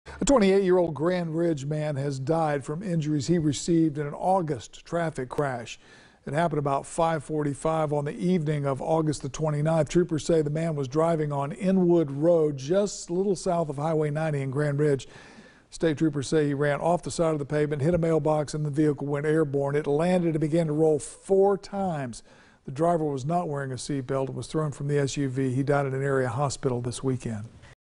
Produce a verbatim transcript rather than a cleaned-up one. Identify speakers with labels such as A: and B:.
A: A twenty-eight-year-old Grand Ridge man has died from injuries he received in an August traffic crash. It happened about five forty-five on the evening of August the twenty-ninth. Troopers say the man was driving on Inwood Road, just a little south of Highway ninety in Grand Ridge. State troopers say he ran off the side of the pavement, hit a mailbox, and the vehicle went airborne. It landed and began to roll four times. The driver was not wearing a seatbelt and was thrown from the S U V. He died at an area hospital this weekend.